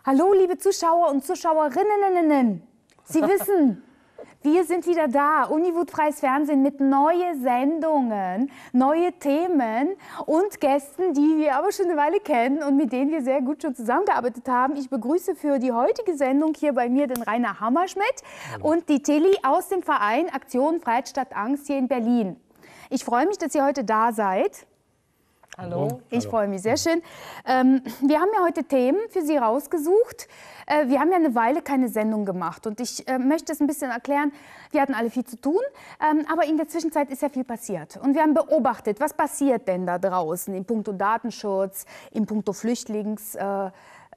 Hallo, liebe Zuschauer und Zuschauerinnen. Sie wissen, wir sind wieder da. Uniwood-freies Fernsehen mit neuen Sendungen, neue Themen und Gästen, die wir aber schon eine Weile kennen und mit denen wir sehr gut schon zusammengearbeitet haben. Ich begrüße für die heutige Sendung hier bei mir den Rainer Hammerschmidt und die Tilly aus dem Verein Aktion Freiheit statt Angst hier in Berlin. Ich freue mich, dass ihr heute da seid. Hallo. Ich freue mich, sehr schön. Wir haben ja heute Themen für Sie rausgesucht. Wir haben ja eine Weile keine Sendung gemacht und ich möchte es ein bisschen erklären. Wir hatten alle viel zu tun, aber in der Zwischenzeit ist ja viel passiert. Und wir haben beobachtet, was passiert denn da draußen in puncto Datenschutz, in puncto Flüchtlingsbewegung.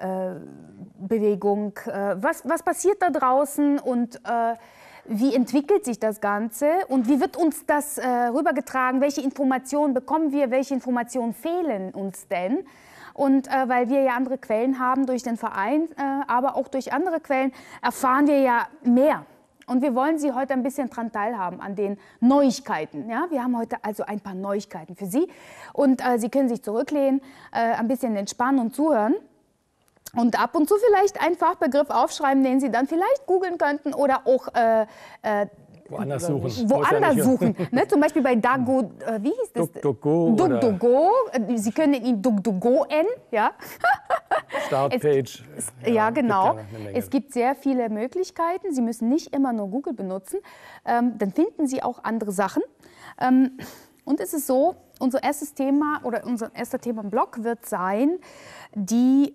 Was passiert da draußen und wie entwickelt sich das Ganze und wie wird uns das rübergetragen? Welche Informationen bekommen wir? Welche Informationen fehlen uns denn? Und weil wir ja andere Quellen haben durch den Verein, aber auch durch andere Quellen, erfahren wir ja mehr. Und wir wollen Sie heute ein bisschen daran teilhaben, an den Neuigkeiten. Ja? Wir haben heute also ein paar Neuigkeiten für Sie. Und Sie können sich zurücklehnen, ein bisschen entspannen und zuhören. Und ab und zu vielleicht einen Fachbegriff aufschreiben, den Sie dann vielleicht googeln könnten oder auch woanders suchen. Woanders suchen. Ne? Zum Beispiel bei Dago, wie hieß das? DuckDuckGo. Sie können ihn DuckDuckGo n, ja. Startpage. Ja, genau. Es gibt sehr viele Möglichkeiten. Sie müssen nicht immer nur Google benutzen. Dann finden Sie auch andere Sachen. Und es ist so, unser erstes Thema oder unser erster Themenblock wird sein, die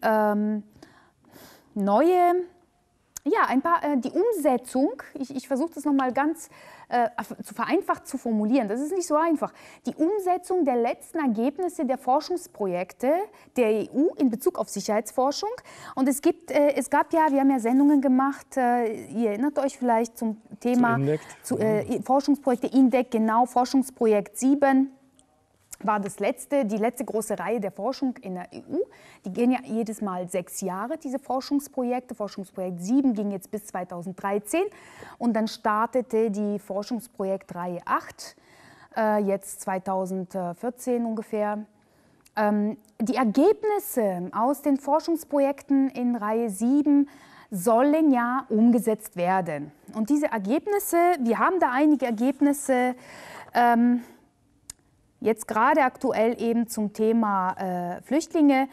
die Umsetzung, ich versuche das nochmal ganz vereinfacht zu formulieren, das ist nicht so einfach, die Umsetzung der letzten Ergebnisse der Forschungsprojekte der EU in Bezug auf Sicherheitsforschung. Und wir haben ja Sendungen gemacht, ihr erinnert euch vielleicht zum Thema Forschungsprojekte INDEC, genau, Forschungsprojekt 7. War die letzte große Reihe der Forschung in der EU. Die gehen ja jedes Mal 6 Jahre, diese Forschungsprojekte. Forschungsprojekt 7 ging jetzt bis 2013 und dann startete die Forschungsprojektreihe 8, jetzt 2014 ungefähr. Die Ergebnisse aus den Forschungsprojekten in Reihe 7 sollen ja umgesetzt werden. Und diese Ergebnisse, wir haben da einige Ergebnisse, jetzt gerade aktuell eben zum Thema Flüchtlinge,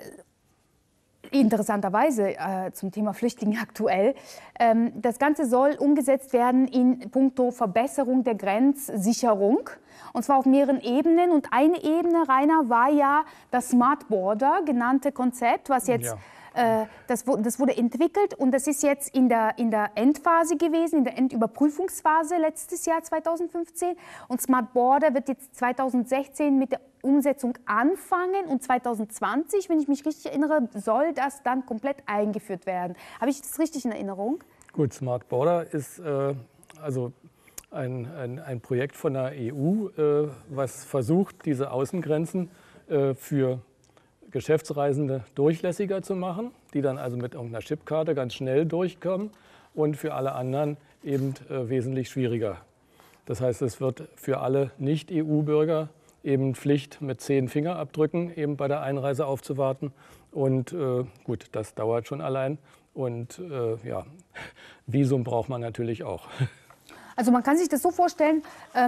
interessanterweise zum Thema Flüchtlinge aktuell. Das Ganze soll umgesetzt werden in puncto Verbesserung der Grenzsicherung. Und zwar auf mehreren Ebenen. Und eine Ebene, Rainer, war ja das Smart Border genannte Konzept, was jetzt das wurde entwickelt und das ist jetzt in der Endphase gewesen, in der Endüberprüfungsphase letztes Jahr 2015. Und Smart Border wird jetzt 2016 mit der Umsetzung anfangen und 2020, wenn ich mich richtig erinnere, soll das dann komplett eingeführt werden. Habe ich das richtig in Erinnerung? Gut, Smart Border ist also ein Projekt von der EU, was versucht, diese Außengrenzen für Geschäftsreisende durchlässiger zu machen, die dann also mit irgendeiner Chipkarte ganz schnell durchkommen und für alle anderen eben wesentlich schwieriger. Das heißt, es wird für alle Nicht-EU-Bürger eben Pflicht, mit 10 Fingerabdrücken eben bei der Einreise aufzuwarten. Und gut, das dauert schon allein. Und ja, Visum braucht man natürlich auch. Also man kann sich das so vorstellen,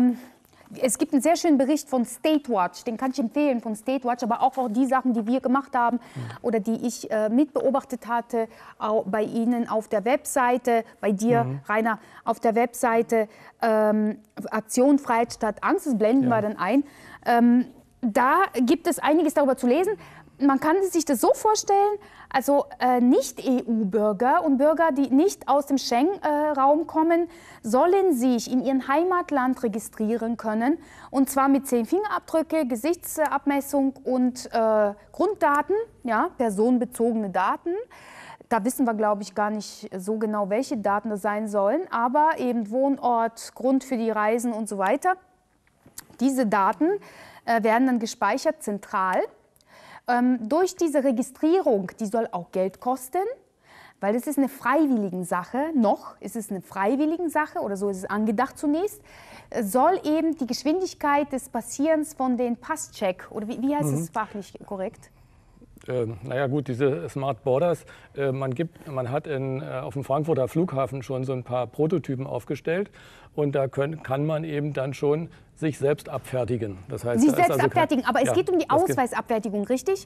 es gibt einen sehr schönen Bericht von Statewatch, den kann ich empfehlen, von Statewatch, aber auch die Sachen, die wir gemacht haben oder die ich mitbeobachtet hatte, auch bei Ihnen auf der Webseite, bei dir, Rainer, auf der Webseite Aktion Freiheit statt Angst, das blenden wir dann ein. Da gibt es einiges darüber zu lesen. Man kann sich das so vorstellen, also Nicht-EU-Bürger und Bürger, die nicht aus dem Schengen-Raum kommen, sollen sich in ihrem Heimatland registrieren können. Und zwar mit 10 Fingerabdrücke, Gesichtsabmessung und Grunddaten, ja, personenbezogene Daten. Da wissen wir, glaube ich, gar nicht so genau, welche Daten das sein sollen, aber eben Wohnort, Grund für die Reisen und so weiter. Diese Daten werden dann gespeichert zentral. Durch diese Registrierung, die soll auch Geld kosten, weil es ist eine freiwillige Sache, ist es eine freiwillige Sache oder so ist es angedacht zunächst, soll eben die Geschwindigkeit des Passierens von den Passcheck, oder wie heißt es fachlich korrekt? Naja gut, diese Smart Borders, man hat auf dem Frankfurter Flughafen schon so ein paar Prototypen aufgestellt und da kann man eben dann schon sich selbst abfertigen. Das heißt, sich selbst abfertigen, aber es geht um die Ausweisabfertigung, richtig?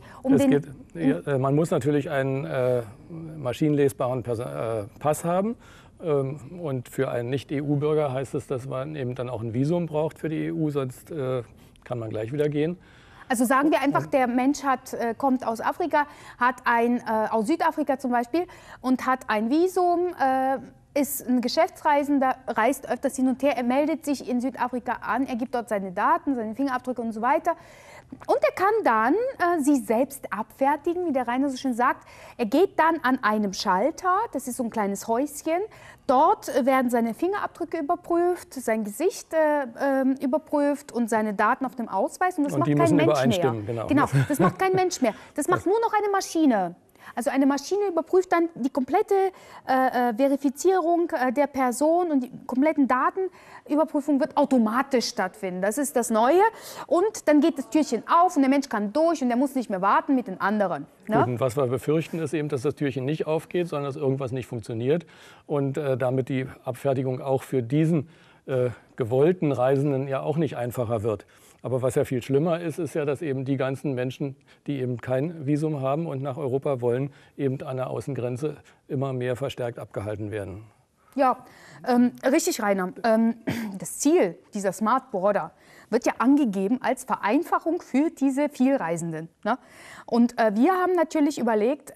Man muss natürlich einen maschinenlesbaren Pass haben. Und für einen Nicht-EU-Bürger heißt es, dass man eben dann auch ein Visum braucht für die EU, sonst kann man gleich wieder gehen. Also sagen wir einfach, der Mensch kommt aus Afrika, aus Südafrika zum Beispiel, und hat ein Visum, ist ein Geschäftsreisender, reist öfters hin und her, er meldet sich in Südafrika an, er gibt dort seine Daten, seine Fingerabdrücke und so weiter. Und er kann dann sich selbst abfertigen, wie der Rainer so schön sagt. Er geht dann an einem Schalter, das ist so ein kleines Häuschen. Dort werden seine Fingerabdrücke überprüft, sein Gesicht überprüft und seine Daten auf dem Ausweis. Und das macht kein Mensch mehr. Genau, das macht kein Mensch mehr. Das macht nur noch eine Maschine. Also eine Maschine überprüft dann die komplette Verifizierung der Person und die kompletten Datenüberprüfung wird automatisch stattfinden. Das ist das Neue. Und dann geht das Türchen auf und der Mensch kann durch und er muss nicht mehr warten mit den anderen. Ne? Gut, und was wir befürchten, ist eben, dass das Türchen nicht aufgeht, sondern dass irgendwas nicht funktioniert und damit die Abfertigung auch für diesen gewollten Reisenden ja auch nicht einfacher wird. Aber was ja viel schlimmer ist, ist ja, dass eben die ganzen Menschen, die eben kein Visum haben und nach Europa wollen, eben an der Außengrenze immer mehr verstärkt abgehalten werden. Ja, richtig, Rainer. Das Ziel dieser Smart Border wird ja angegeben als Vereinfachung für diese Vielreisenden. Ne? Und wir haben natürlich überlegt,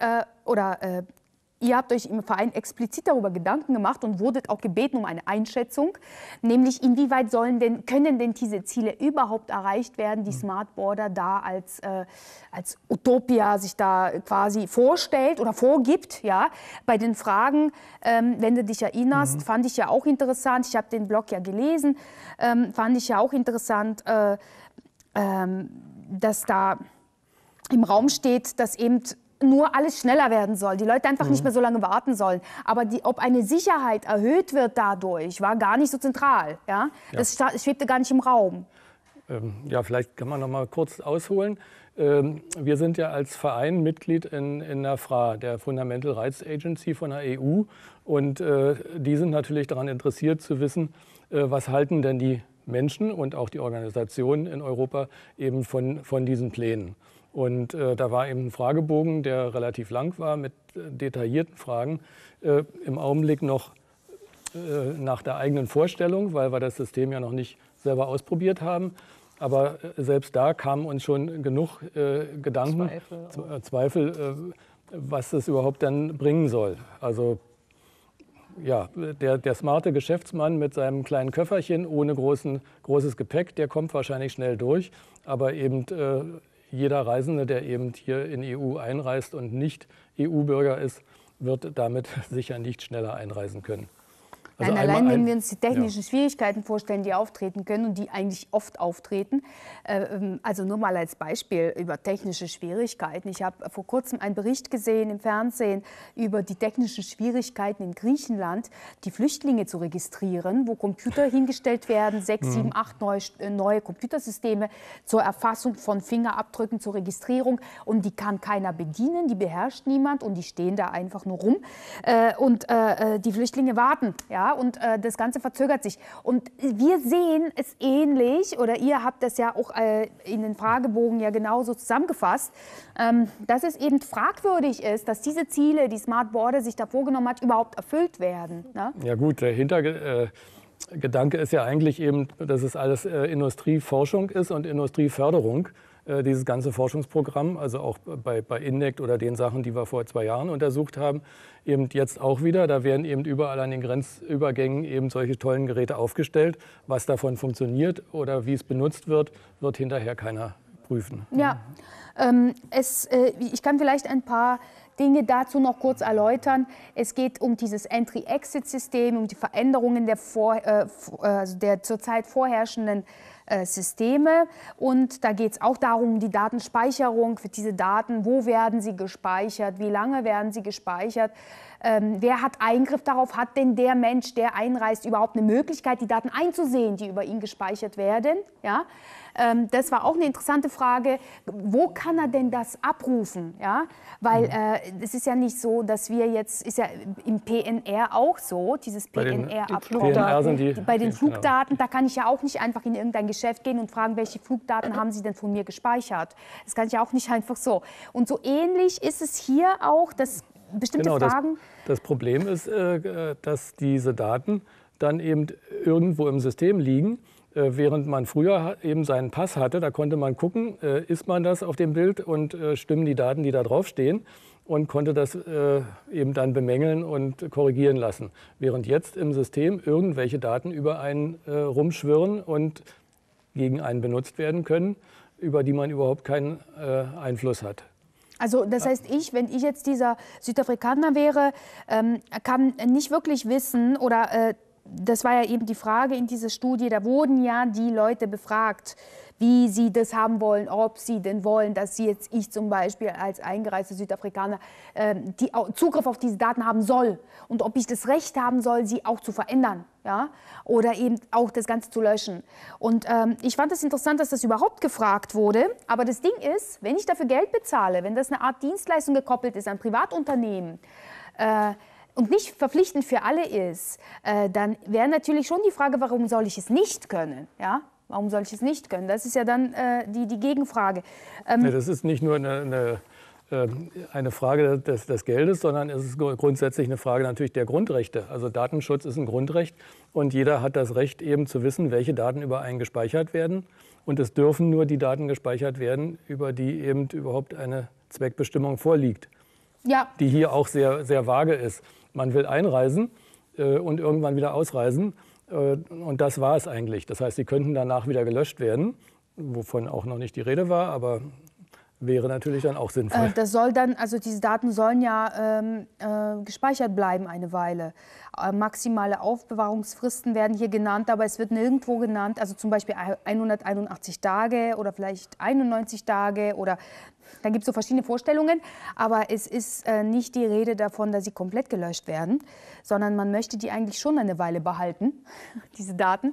ihr habt euch im Verein explizit darüber Gedanken gemacht und wurdet auch gebeten um eine Einschätzung, nämlich inwieweit können denn diese Ziele überhaupt erreicht werden, die Smart Border da als Utopia sich da quasi vorstellt oder vorgibt. Ja? Bei den Fragen, wenn du dich erinnerst, fand ich ja auch interessant, ich habe den Blog ja gelesen, fand ich ja auch interessant, dass da im Raum steht, dass eben nur alles schneller werden soll, die Leute einfach nicht mehr so lange warten sollen. Aber ob eine Sicherheit erhöht wird dadurch, war gar nicht so zentral. Ja? Das schwebte gar nicht im Raum. Ja, vielleicht kann man noch mal kurz ausholen. Wir sind ja als Verein Mitglied in der FRA, der Fundamental Rights Agency von der EU. Und die sind natürlich daran interessiert zu wissen, was halten denn die Menschen und auch die Organisationen in Europa eben von diesen Plänen. Und da war eben ein Fragebogen, der relativ lang war, mit detaillierten Fragen. Im Augenblick noch nach der eigenen Vorstellung, weil wir das System ja noch nicht selber ausprobiert haben. Aber selbst da kamen uns schon genug Gedanken, Zweifel, was es überhaupt dann bringen soll. Also ja, der smarte Geschäftsmann mit seinem kleinen Köfferchen ohne großes Gepäck, der kommt wahrscheinlich schnell durch. Aber eben jeder Reisende, der eben hier in die EU einreist und nicht EU-Bürger ist, wird damit sicher nicht schneller einreisen können. Also nein, allein wenn wir uns die technischen Schwierigkeiten vorstellen, die auftreten können und die eigentlich oft auftreten. Also nur mal als Beispiel über technische Schwierigkeiten. Ich habe vor kurzem einen Bericht gesehen im Fernsehen über die technischen Schwierigkeiten in Griechenland, die Flüchtlinge zu registrieren, wo Computer hingestellt werden, 6, 7, 8 neue Computersysteme zur Erfassung von Fingerabdrücken, zur Registrierung. Und die kann keiner bedienen, die beherrscht niemand und die stehen da einfach nur rum. Und die Flüchtlinge warten, ja. Und das Ganze verzögert sich. Und wir sehen es ähnlich, oder ihr habt das ja auch in den Fragebogen ja genauso zusammengefasst, dass es eben fragwürdig ist, dass diese Ziele, die Smart Border sich da vorgenommen hat, überhaupt erfüllt werden. Ne? Ja gut, der Hintergedanke ist ja eigentlich eben, dass es alles Industrieforschung ist und Industrieförderung. Dieses ganze Forschungsprogramm, also auch bei INECT oder den Sachen, die wir vor 2 Jahren untersucht haben, eben jetzt auch wieder. Da werden eben überall an den Grenzübergängen eben solche tollen Geräte aufgestellt. Was davon funktioniert oder wie es benutzt wird, wird hinterher keiner prüfen. Ja, ich kann vielleicht ein paar Dinge dazu noch kurz erläutern. Es geht um dieses Entry-Exit-System, um die Veränderungen der zurzeit vorherrschenden Systeme. Und da geht es auch darum, die Datenspeicherung für diese Daten, wo werden sie gespeichert, wie lange werden sie gespeichert. wer hat Eingriff darauf? Hat denn der Mensch, der einreist, überhaupt eine Möglichkeit, die Daten einzusehen, die über ihn gespeichert werden? Ja? Das war auch eine interessante Frage. Wo kann er denn das abrufen? Ja? Weil es ist ja nicht so, dass wir jetzt, ist ja im PNR auch so, dieses PNR-Abflugdaten. Bei den Flugdaten, da kann ich ja auch nicht einfach in irgendein Geschäft gehen und fragen, welche Flugdaten haben Sie denn von mir gespeichert? Das kann ich ja auch nicht einfach so. Und so ähnlich ist es hier auch, dass bestimmte Fragen... Das Problem ist, dass diese Daten dann eben irgendwo im System liegen. Während man früher eben seinen Pass hatte, da konnte man gucken, ist man das auf dem Bild und stimmen die Daten, die da draufstehen, und konnte das eben dann bemängeln und korrigieren lassen. Während jetzt im System irgendwelche Daten über einen rumschwirren und gegen einen benutzt werden können, über die man überhaupt keinen Einfluss hat. Also das heißt, wenn ich jetzt dieser Südafrikaner wäre, kann nicht wirklich wissen oder das war ja eben die Frage in dieser Studie, da wurden ja die Leute befragt, wie sie das haben wollen, ob sie denn wollen, dass ich zum Beispiel als eingereister Südafrikaner Zugriff auf diese Daten haben soll und ob ich das Recht haben soll, sie auch zu verändern, ja? Oder eben auch das Ganze zu löschen. Und ich fand es interessant, dass das überhaupt gefragt wurde, aber das Ding ist, wenn ich dafür Geld bezahle, wenn das eine Art Dienstleistung gekoppelt ist an Privatunternehmen, und nicht verpflichtend für alle ist, dann wäre natürlich schon die Frage, warum soll ich es nicht können? Ja? Warum soll ich es nicht können? Das ist ja dann die Gegenfrage. Ja, das ist nicht nur eine Frage des Geldes, sondern es ist grundsätzlich eine Frage natürlich der Grundrechte. Also Datenschutz ist ein Grundrecht und jeder hat das Recht eben zu wissen, welche Daten über einen gespeichert werden. Und es dürfen nur die Daten gespeichert werden, über die eben überhaupt eine Zweckbestimmung vorliegt. Ja. Die hier auch sehr, sehr vage ist. Man will einreisen und irgendwann wieder ausreisen. Und das war es eigentlich. Das heißt, sie könnten danach wieder gelöscht werden, wovon auch noch nicht die Rede war, aber wäre natürlich dann auch sinnvoll. Das soll dann, also diese Daten sollen ja gespeichert bleiben eine Weile. Maximale Aufbewahrungsfristen werden hier genannt, aber es wird nirgendwo genannt, also zum Beispiel 181 Tage oder vielleicht 91 Tage oder da gibt es so verschiedene Vorstellungen, aber es ist nicht die Rede davon, dass sie komplett gelöscht werden, sondern man möchte die eigentlich schon eine Weile behalten, diese Daten.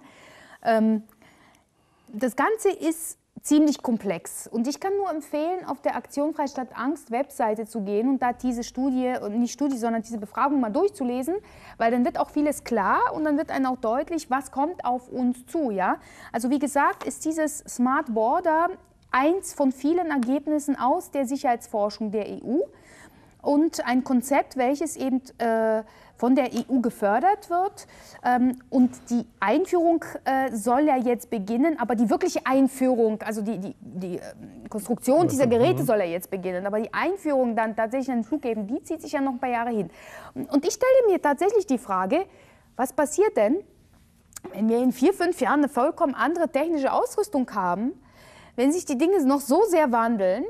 Das Ganze ist ziemlich komplex und ich kann nur empfehlen, auf der Aktion Freistaat Angst Webseite zu gehen und da diese Studie, nicht Studie, sondern diese Befragung mal durchzulesen, weil dann wird auch vieles klar und dann wird einem auch deutlich, was kommt auf uns zu. Ja? Also wie gesagt, ist dieses Smart Border eins von vielen Ergebnissen aus der Sicherheitsforschung der EU und ein Konzept, welches eben von der EU gefördert wird. Und die Einführung soll ja jetzt beginnen, aber die wirkliche Einführung, also die Konstruktion dieser Geräte soll ja jetzt beginnen, aber die Einführung dann tatsächlich an den Flughäfen, die zieht sich ja noch ein paar Jahre hin. Und ich stelle mir tatsächlich die Frage, was passiert denn, wenn wir in 4, 5 Jahren eine vollkommen andere technische Ausrüstung haben, wenn sich die Dinge noch so sehr wandeln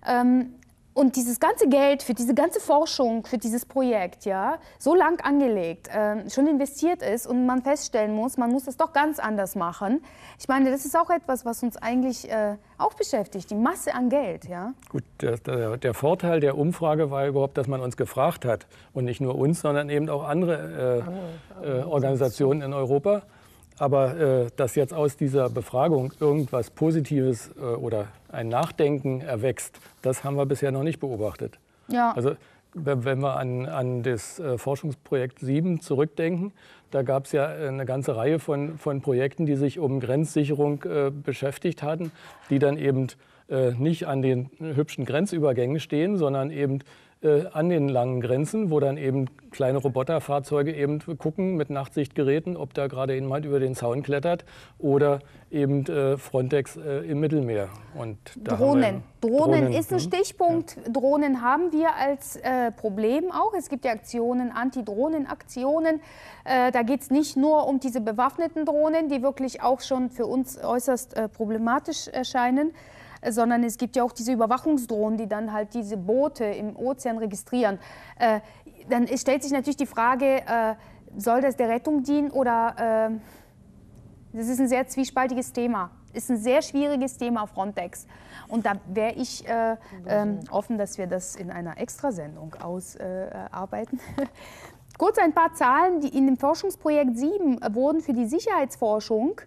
und dieses ganze Geld für diese ganze Forschung, für dieses Projekt, ja, so lang angelegt, schon investiert ist und man feststellen muss, man muss das doch ganz anders machen. Ich meine, das ist auch etwas, was uns eigentlich auch beschäftigt, die Masse an Geld. Ja? Gut, der Vorteil der Umfrage war überhaupt, dass man uns gefragt hat und nicht nur uns, sondern eben auch andere Organisationen in Europa. Aber dass jetzt aus dieser Befragung irgendwas Positives oder ein Nachdenken erwächst, das haben wir bisher noch nicht beobachtet. Ja. Also wenn wir an das Forschungsprojekt 7 zurückdenken, da gab es ja eine ganze Reihe von Projekten, die sich um Grenzsicherung beschäftigt hatten, die dann eben nicht an den hübschen Grenzübergängen stehen, sondern eben an den langen Grenzen, wo dann eben kleine Roboterfahrzeuge eben gucken mit Nachtsichtgeräten, ob da gerade jemand über den Zaun klettert oder eben Frontex im Mittelmeer. Und da Drohnen ist ein Stichpunkt. Ja. Drohnen haben wir als Problem auch. Es gibt ja Aktionen, Anti-Drohnen-Aktionen. Da geht es nicht nur um diese bewaffneten Drohnen, die wirklich auch schon für uns äußerst problematisch erscheinen, sondern es gibt ja auch diese Überwachungsdrohnen, die dann halt diese Boote im Ozean registrieren. Dann stellt sich natürlich die Frage, soll das der Rettung dienen oder das ist ein sehr zwiespaltiges Thema. Ist ein sehr schwieriges Thema, Frontex. Und da wäre ich offen, dass wir das in einer Extrasendung ausarbeiten. Kurz ein paar Zahlen, die in dem Forschungsprojekt 7 wurden für die Sicherheitsforschung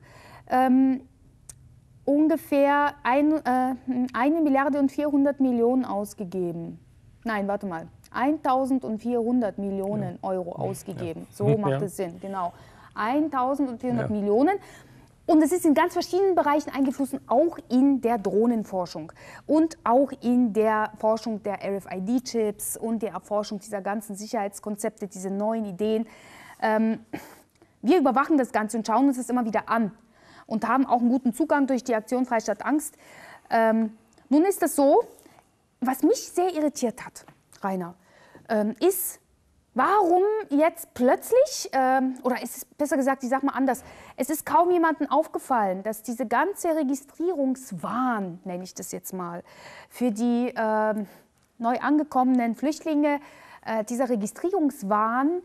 ungefähr 1.400.000.000 ausgegeben. Nein, warte mal. 1.400 Millionen Euro ausgegeben. So macht es Sinn, genau. 1.400 Millionen. Und es ist in ganz verschiedenen Bereichen eingeflossen, auch in der Drohnenforschung und auch in der Forschung der RFID-Chips und der Erforschung dieser ganzen Sicherheitskonzepte, diese neuen Ideen. Wir überwachen das Ganze und schauen uns das immer wieder an und haben auch einen guten Zugang durch die Aktion Freistaat Angst. Nun ist das so, was mich sehr irritiert hat, Rainer, ist, warum jetzt plötzlich, oder ist es besser gesagt, ich sage mal anders, es ist kaum jemandem aufgefallen, dass diese ganze Registrierungswahn, nenne ich das jetzt mal, für die neu angekommenen Flüchtlinge, dieser Registrierungswahn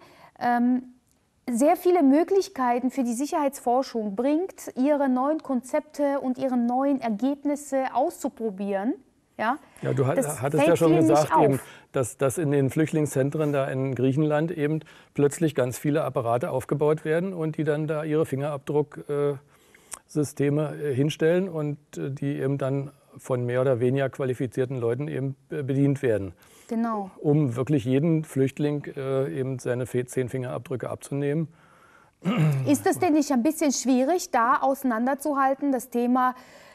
sehr viele Möglichkeiten für die Sicherheitsforschung bringt, ihre neuen Konzepte und ihre neuen Ergebnisse auszuprobieren. Ja, du hattest ja schon gesagt, eben, dass in den Flüchtlingszentren da in Griechenland eben plötzlich ganz viele Apparate aufgebaut werden und die dann da ihre Fingerabdrucksysteme hinstellen und die eben dann von mehr oder weniger qualifizierten Leuten eben bedient werden. Genau. Um wirklich jeden Flüchtling eben seine 10 Fingerabdrücke abzunehmen. Ist es denn nicht ein bisschen schwierig, da auseinanderzuhalten, das Thema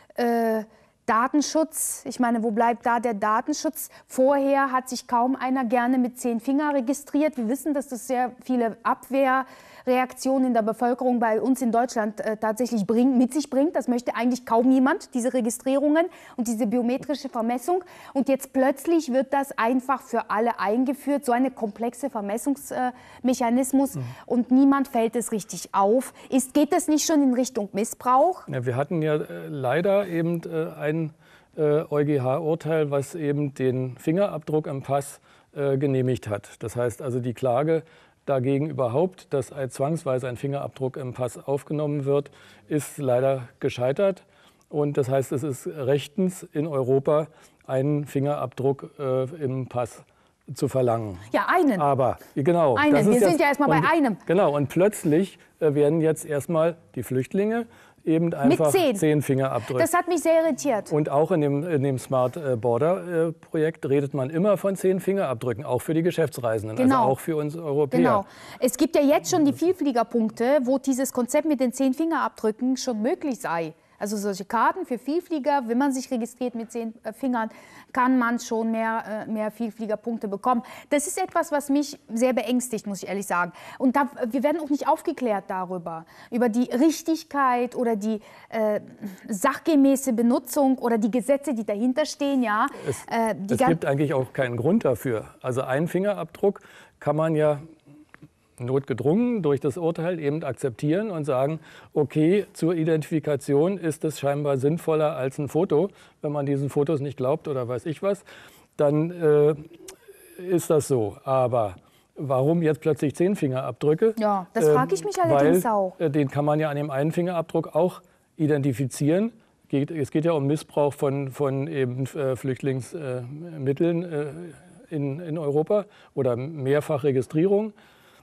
Datenschutz? Ich meine, wo bleibt da der Datenschutz? Vorher hat sich kaum einer gerne mit 10 Finger registriert. Wir wissen, dass das sehr viele Abwehrreaktionen in der Bevölkerung bei uns in Deutschland tatsächlich mit sich bringt. Das möchte eigentlich kaum niemand, diese Registrierungen und diese biometrische Vermessung. Und jetzt plötzlich wird das einfach für alle eingeführt, so eine komplexe Vermessungsmechanismus. Und niemand fällt es richtig auf. Geht das nicht schon in Richtung Missbrauch? Ja, wir hatten ja leider eben ein EuGH-Urteil, was eben den Fingerabdruck im Pass genehmigt hat. Das heißt also, die Klage dagegen überhaupt, dass zwangsweise ein Fingerabdruck im Pass aufgenommen wird, ist leider gescheitert. Und das heißt, es ist rechtens in Europa, einen Fingerabdruck im Pass zu verlangen. Ja, einen. Aber, genau. Einen. Wir sind ja erstmal bei einem. Genau, und plötzlich werden jetzt erstmal die Flüchtlinge eben einfach 10 Fingerabdrücke. Das hat mich sehr irritiert. Und auch in dem Smart Border Projekt redet man immer von 10 Fingerabdrücken, auch für die Geschäftsreisenden, also auch für uns Europäer. Genau. Es gibt ja jetzt schon die Vielfliegerpunkte, wo dieses Konzept mit den 10 Fingerabdrücken schon möglich sei. Also solche Karten für Vielflieger, wenn man sich registriert mit 10 Fingern, kann man schon mehr Vielfliegerpunkte bekommen. Das ist etwas, was mich sehr beängstigt, muss ich ehrlich sagen. Und wir werden auch nicht aufgeklärt darüber, über die Richtigkeit oder die sachgemäße Benutzung oder die Gesetze, die dahinter stehen. Ja. Es gibt eigentlich auch keinen Grund dafür. Also einen Fingerabdruck kann man ja notgedrungen durch das Urteil eben akzeptieren und sagen, okay, zur Identifikation ist es scheinbar sinnvoller als ein Foto. Wenn man diesen Fotos nicht glaubt oder weiß ich was, dann ist das so. Aber warum jetzt plötzlich 10 Fingerabdrücke? Ja, das frage ich mich allerdings auch. Den kann man ja an dem einen Fingerabdruck auch identifizieren. Es geht ja um Missbrauch von eben Flüchtlingsmitteln in Europa oder Mehrfachregistrierung.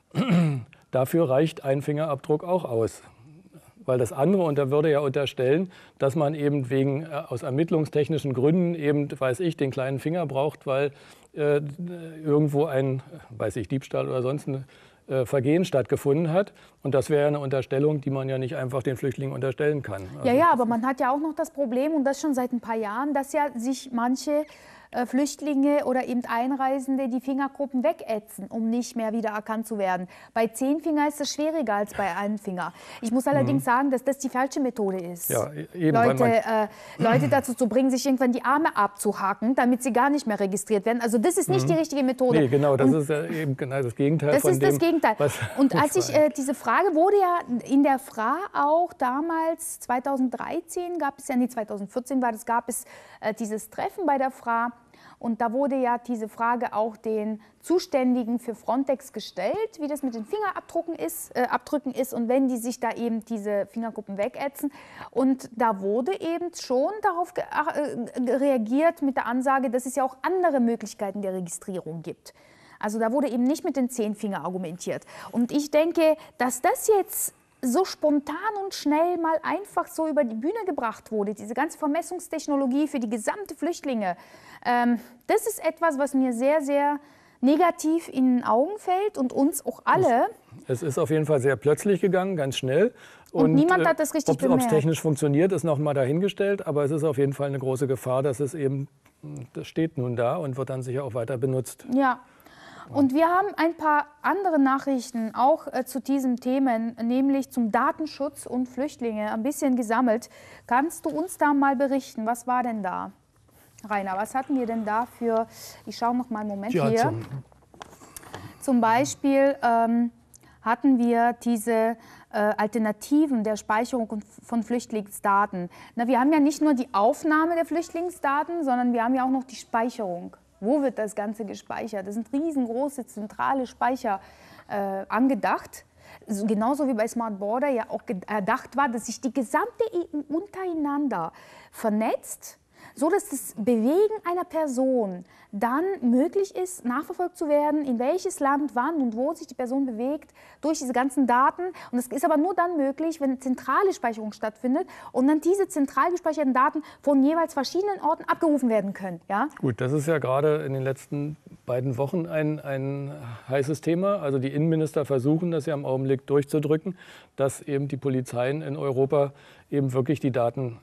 Dafür reicht ein Fingerabdruck auch aus. Weil das andere, und da würde ja unterstellen, dass man eben aus ermittlungstechnischen Gründen eben, weiß ich, den kleinen Finger braucht, weil irgendwo ein, weiß ich, Diebstahl oder sonst ein Vergehen stattgefunden hat. Und das wäre ja eine Unterstellung, die man ja nicht einfach den Flüchtlingen unterstellen kann. Also ja, aber man hat ja auch noch das Problem, und das schon seit ein paar Jahren, dass ja sich manche Flüchtlinge oder eben Einreisende die Fingerkuppen wegätzen, um nicht mehr wieder erkannt zu werden. Bei 10 Finger ist das schwieriger als bei einem Finger. Ich muss allerdings sagen, dass das die falsche Methode ist. Ja, eben, Leute dazu zu bringen, sich irgendwann die Arme abzuhacken, damit sie gar nicht mehr registriert werden. Also das ist nicht die richtige Methode. Nee, genau, das ist ja eben genau das Gegenteil das von ist dem, das Gegenteil. Und als ich diese Frage wurde ja in der FRA auch damals, 2013 gab es ja, nee, 2014 war das, gab es dieses Treffen bei der FRA. Und da wurde ja diese Frage auch den Zuständigen für Frontex gestellt, wie das mit den Fingerabdrücken ist und wenn die sich da eben diese Fingerkuppen wegätzen. Und da wurde eben schon darauf reagiert mit der Ansage, dass es ja auch andere Möglichkeiten der Registrierung gibt. Also da wurde eben nicht mit den 10 Fingern argumentiert. Und ich denke, dass das jetzt so spontan und schnell mal einfach so über die Bühne gebracht wurde, diese ganze Vermessungstechnologie für die gesamte Flüchtlinge, das ist etwas, was mir sehr, sehr negativ in den Augen fällt und uns auch alle. Es ist auf jeden Fall sehr plötzlich gegangen, ganz schnell. Und niemand hat das richtig bemerkt. Ob es technisch funktioniert, ist noch mal dahingestellt, aber es ist auf jeden Fall eine große Gefahr, dass es eben, das steht nun da und wird dann sicher auch weiter benutzt. Ja. Und wir haben ein paar andere Nachrichten auch zu diesen Themen, nämlich zum Datenschutz und Flüchtlinge, ein bisschen gesammelt. Kannst du uns da mal berichten, was war denn da? Rainer, was hatten wir denn da für, ich schaue noch mal einen Moment ja, hier. Zum Beispiel hatten wir diese Alternativen der Speicherung von Flüchtlingsdaten. Na, wir haben ja nicht nur die Aufnahme der Flüchtlingsdaten, sondern wir haben ja auch noch die Speicherung. Wo wird das Ganze gespeichert? Das sind riesengroße zentrale Speicher angedacht. Genauso wie bei Smart Border ja auch erdacht war, dass sich die gesamte EU untereinander vernetzt, so dass das Bewegen einer Person dann möglich ist, nachverfolgt zu werden, in welches Land, wann und wo sich die Person bewegt, durch diese ganzen Daten. Und das ist aber nur dann möglich, wenn eine zentrale Speicherung stattfindet und dann diese zentral gespeicherten Daten von jeweils verschiedenen Orten abgerufen werden können. Ja? Gut, das ist ja gerade in den letzten beiden Wochen ein heißes Thema. Also die Innenminister versuchen das ja im Augenblick durchzudrücken, dass eben die Polizeien in Europa eben wirklich die Daten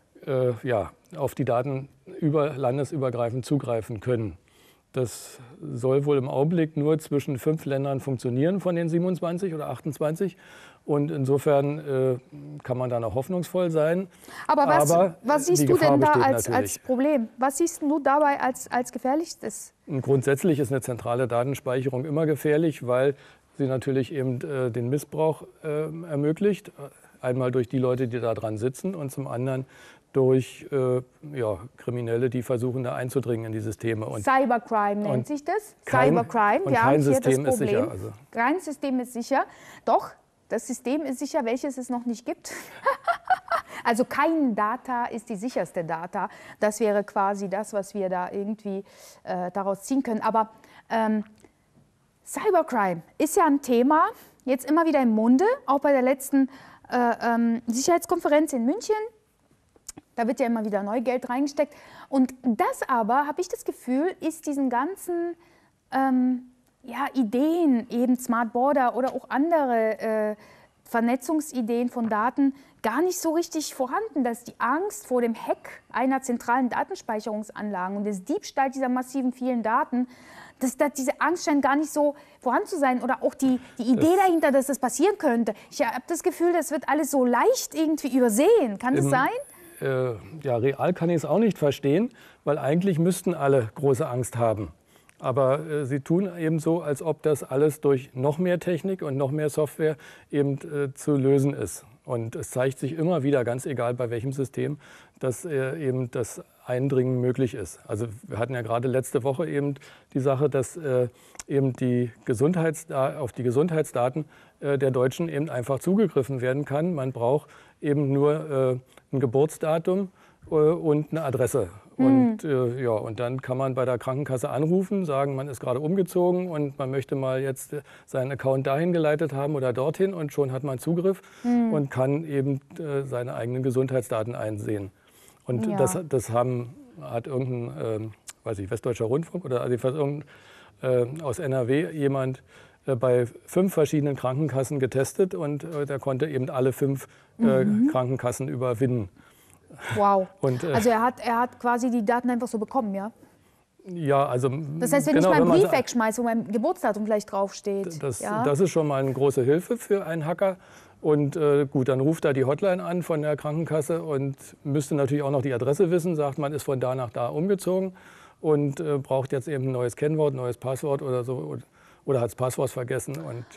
auf die Daten landesübergreifend zugreifen können. Das soll wohl im Augenblick nur zwischen 5 Ländern funktionieren von den 27 oder 28. Und insofern kann man da noch hoffnungsvoll sein. Aber was siehst du denn da als Problem? Was siehst du dabei als gefährlichstes? Grundsätzlich ist eine zentrale Datenspeicherung immer gefährlich, weil sie natürlich eben den Missbrauch ermöglicht. Einmal durch die Leute, die da dran sitzen und zum anderen durch Kriminelle, die versuchen, da einzudringen in die Systeme. Und Cybercrime nennt sich das. Cybercrime. Und kein System ist sicher. Also. Kein System ist sicher. Doch, das System ist sicher, welches es noch nicht gibt. Also kein Data ist die sicherste Data. Das wäre quasi das, was wir da irgendwie daraus ziehen können. Aber Cybercrime ist ja ein Thema, jetzt immer wieder im Munde, auch bei der letzten Sicherheitskonferenz in München. Da wird ja immer wieder neu Geld reingesteckt. Und das aber, habe ich das Gefühl, ist diesen ganzen Ideen, eben Smart Border oder auch andere Vernetzungsideen von Daten, gar nicht so richtig vorhanden, dass die Angst vor dem Hack einer zentralen Datenspeicherungsanlage und des Diebstahls dieser massiven vielen Daten, dass diese Angst scheint gar nicht so vorhanden zu sein. Oder auch die Idee dahinter, dass das passieren könnte. Ich habe das Gefühl, das wird alles so leicht irgendwie übersehen. Kann das sein? Real kann ich es auch nicht verstehen, weil eigentlich müssten alle große Angst haben. Aber sie tun eben so, als ob das alles durch noch mehr Technik und noch mehr Software eben zu lösen ist. Und es zeigt sich immer wieder, ganz egal bei welchem System, dass eben das Eindringen möglich ist. Also wir hatten ja gerade letzte Woche eben die Sache, dass eben auf die Gesundheitsdaten der Deutschen eben einfach zugegriffen werden kann. Man braucht eben nur ein Geburtsdatum und eine Adresse. Und, und dann kann man bei der Krankenkasse anrufen, sagen, man ist gerade umgezogen und man möchte mal jetzt seinen Account dahin geleitet haben oder dorthin und schon hat man Zugriff und kann eben seine eigenen Gesundheitsdaten einsehen. Und das hat irgendein, Westdeutscher Rundfunk oder aus NRW jemand bei 5 verschiedenen Krankenkassen getestet und der konnte eben alle 5 Krankenkassen überwinden. Wow. Und, also er hat quasi die Daten einfach so bekommen, ja? Ja, also... Das heißt, wenn ich meinen Brief wegschmeiße, wo mein Geburtsdatum gleich draufsteht. Das ist schon mal eine große Hilfe für einen Hacker. Und gut, dann ruft er die Hotline an von der Krankenkasse und müsste natürlich auch noch die Adresse wissen, sagt, man ist von da nach da umgezogen und braucht jetzt eben ein neues Kennwort, neues Passwort oder so. Oder hat das Passwort vergessen. Und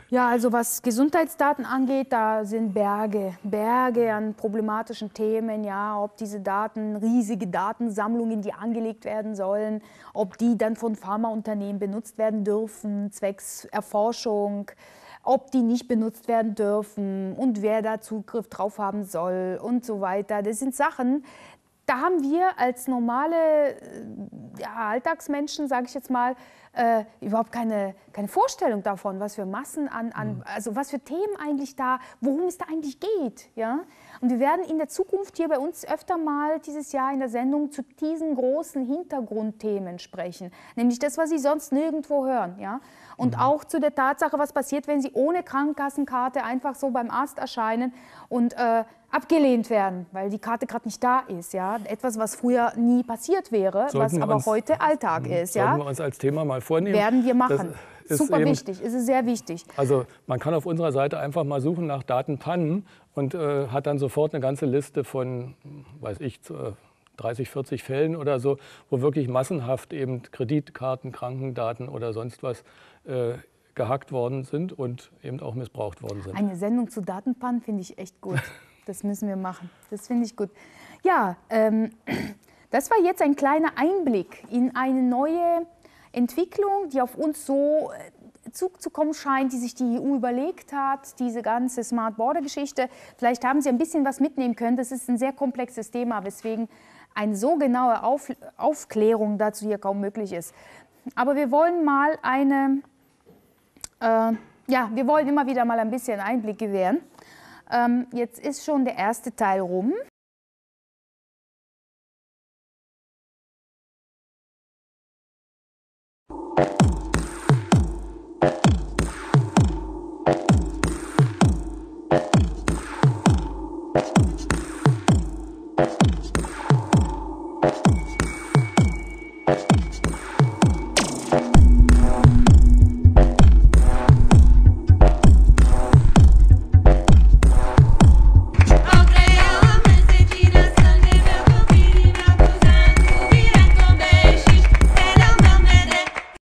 Ja, also was Gesundheitsdaten angeht, da sind Berge an problematischen Themen, ja, ob diese Daten, riesige Datensammlungen, die angelegt werden sollen, ob die dann von Pharmaunternehmen benutzt werden dürfen, zwecks Erforschung, ob die nicht benutzt werden dürfen und wer da Zugriff drauf haben soll und so weiter. Das sind Sachen, da haben wir als normale Alltagsmenschen, sage ich jetzt mal, überhaupt keine Vorstellung davon, was für Massen also was für Themen eigentlich da, worum es da eigentlich geht. Ja? Und wir werden in der Zukunft hier bei uns öfter mal dieses Jahr in der Sendung zu diesen großen Hintergrundthemen sprechen. Nämlich das, was Sie sonst nirgendwo hören. Ja? Und auch zu der Tatsache, was passiert, wenn Sie ohne Krankenkassenkarte einfach so beim Arzt erscheinen und abgelehnt werden, weil die Karte gerade nicht da ist. Ja? Etwas, was früher nie passiert wäre, was aber heute Alltag ist. Sollten wir uns als Thema mal vornehmen. Werden wir machen. Super wichtig, ist es sehr wichtig. Also man kann auf unserer Seite einfach mal suchen nach Datenpannen und hat dann sofort eine ganze Liste von, weiß ich, 30, 40 Fällen oder so, wo wirklich massenhaft eben Kreditkarten, Krankendaten oder sonst was gehackt worden sind und eben auch missbraucht worden sind. Eine Sendung zu Datenpannen finde ich echt gut. Das müssen wir machen. Das finde ich gut. Ja, das war jetzt ein kleiner Einblick in eine neue Entwicklung, die auf uns so zuzukommen scheint, die sich die EU überlegt hat, diese ganze Smart Border Geschichte. Vielleicht haben Sie ein bisschen was mitnehmen können. Das ist ein sehr komplexes Thema, weswegen eine so genaue Aufklärung dazu hier kaum möglich ist. Aber wir wollen mal wir wollen immer wieder mal ein bisschen Einblick gewähren. Jetzt ist schon der erste Teil rum.